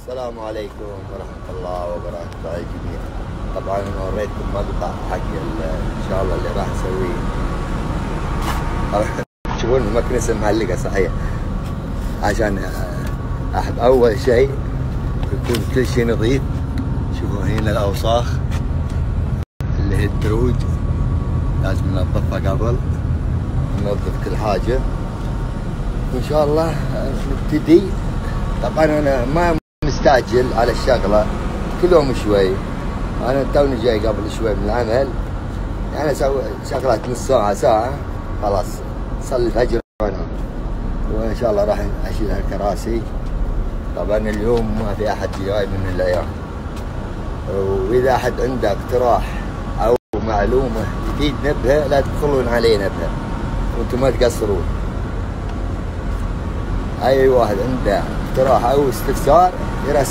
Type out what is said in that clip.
السلام عليكم ورحمة الله وبركاته على الجميع. طبعا انا وريتكم مقطع حق ان شاء الله اللي راح اسويه. تشوفون المكنسة معلقة صحيح، عشان احب اول شيء يكون كل شيء نظيف. شوفوا هنا الاوساخ اللي هي الدروج لازم ننظفها قبل، ننظف كل حاجة وان شاء الله نبتدي. طبعا انا ما مستعجل على الشغله، كل يوم شوي. انا توني جاي قبل شوي من العمل، يعني اسوي شغلات نص ساعه ساعه خلاص صلي الفجر وانام. وان شاء الله راح اشيل هالكراسي. طبعا اليوم ما في احد جاي من الايام، واذا احد عنده اقتراح او معلومه تفيدنا بها لا تدخلون علينا بها، وانتم ما تقصرون. اي واحد عنده اقتراح او استفسار يرسل